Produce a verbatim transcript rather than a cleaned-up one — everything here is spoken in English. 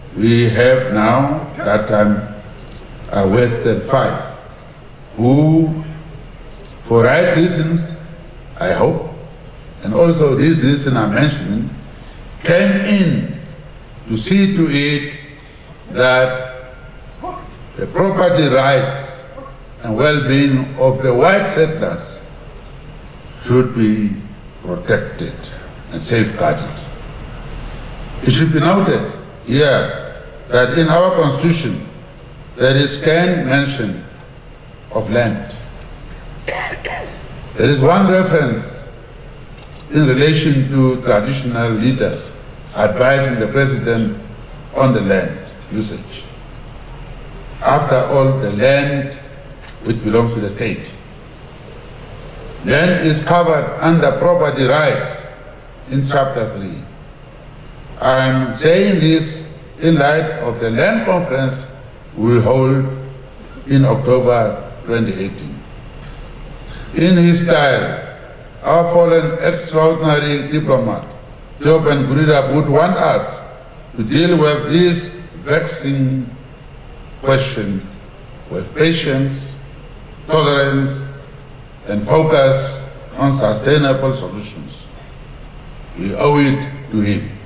We have now, that time, a Western five, who, for right reasons, I hope, and also this reason I'm mentioning, came in to see to it that the property rights and well-being of the white settlers should be protected and safeguarded. It should be noted here that in our Constitution there is scant mention of land. There is one reference in relation to traditional leaders advising the President on the land usage. After all, the land which belongs to the state. Land is covered under property rights in chapter three. I am saying this in light of the land conference we will hold in October twenty eighteen. In his style, our fallen extraordinary diplomat, Theo-Ben Gurirab, would want us to deal with this vexing question with patience, tolerance, and focus on sustainable solutions. We owe it to him.